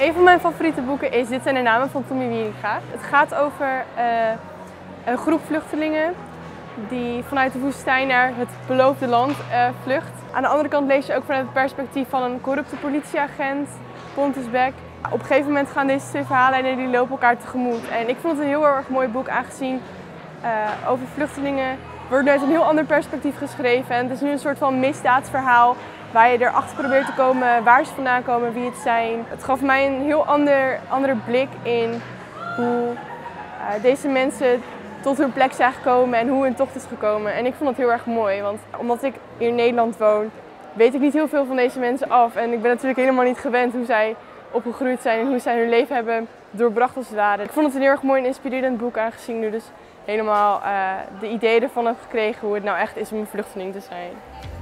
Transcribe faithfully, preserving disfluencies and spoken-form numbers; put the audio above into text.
Een van mijn favoriete boeken is Dit zijn de namen van Tommy Wieringa. Het gaat over uh, een groep vluchtelingen die vanuit de woestijn naar het beloofde land uh, vlucht. Aan de andere kant lees je ook vanuit het perspectief van een corrupte politieagent, Pontus Beck. Op een gegeven moment gaan deze twee verhaallijnen die lopen elkaar tegemoet. En ik vond het een heel erg mooi boek, aangezien uh, over vluchtelingen wordt uit een heel ander perspectief geschreven. En het is nu een soort van misdaadsverhaal waar je erachter probeert te komen waar ze vandaan komen, wie het zijn. Het gaf mij een heel ander, andere blik in hoe uh, deze mensen tot hun plek zijn gekomen en hoe hun tocht is gekomen. En ik vond het heel erg mooi, want omdat ik hier in Nederland woon, weet ik niet heel veel van deze mensen af. En ik ben natuurlijk helemaal niet gewend hoe zij opgegroeid zijn en hoe zij hun leven hebben doorbracht als het ware. Ik vond het een heel erg mooi en inspirerend boek, aangezien ik nu dus helemaal uh, de ideeën ervan heb gekregen hoe het nou echt is om een vluchteling te zijn.